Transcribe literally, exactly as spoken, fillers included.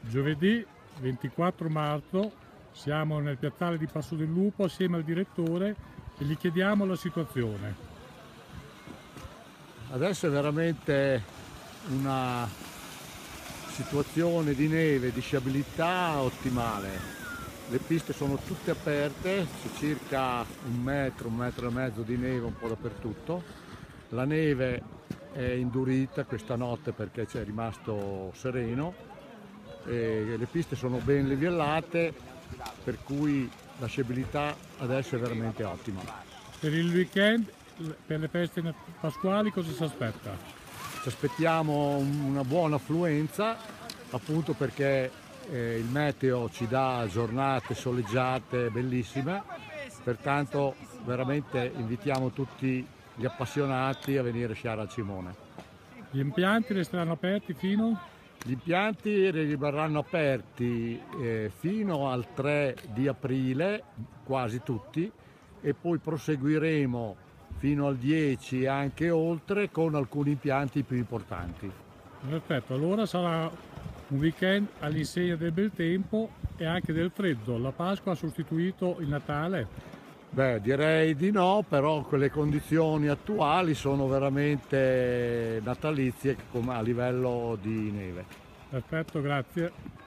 Giovedì ventiquattro marzo siamo nel piazzale di Passo del Lupo assieme al direttore e gli chiediamo la situazione. Adesso è veramente una situazione di neve, di sciabilità ottimale. Le piste sono tutte aperte, c'è circa un metro, un metro e mezzo di neve un po' dappertutto. La neve è indurita questa notte perché c'è rimasto sereno e le piste sono ben livellate, per cui la sciabilità adesso è veramente ottima. Per il weekend, per le feste pasquali, cosa si aspetta? Ci aspettiamo una buona affluenza, appunto perché eh, il meteo ci dà giornate soleggiate bellissime, pertanto veramente invitiamo tutti gli appassionati a venire a sciare al Cimone. Gli impianti resteranno aperti fino? Gli impianti rimarranno aperti eh, fino al tre di aprile, quasi tutti, e poi proseguiremo fino al dieci e anche oltre con alcuni impianti più importanti. Perfetto, allora sarà un weekend all'insegna del bel tempo e anche del freddo. La Pasqua ha sostituito il Natale? Beh, direi di no, però quelle condizioni attuali sono veramente natalizie come a livello di neve. Perfetto, grazie.